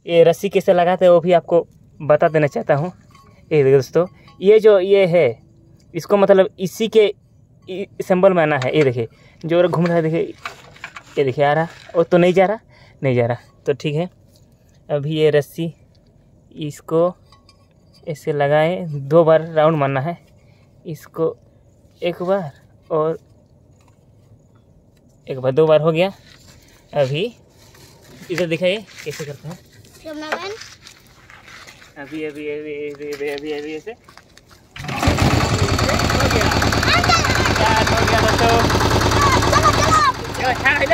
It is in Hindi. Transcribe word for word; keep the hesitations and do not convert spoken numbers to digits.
ये रस्सी कैसे लगाते हैं वो भी आपको बता देना चाहता हूँ। ये देखिए दोस्तों, ये जो ये है इसको मतलब इसी के सिंबल में आना है। ये देखिए जो घूम रहा है, देखिए ये देखिए आ रहा, वो तो नहीं जा रहा, नहीं जा रहा, तो ठीक है। अभी ये रस्सी इसको ऐसे लगाए, दो बार राउंड मारना है इसको, एक बार और एक बार, दो बार हो गया। अभी इधर दिखाइए कैसे करते हैं। अभी अभी अभी अभी अभी अभी अभी ऐसे हो गया, हो गया दोस्तों।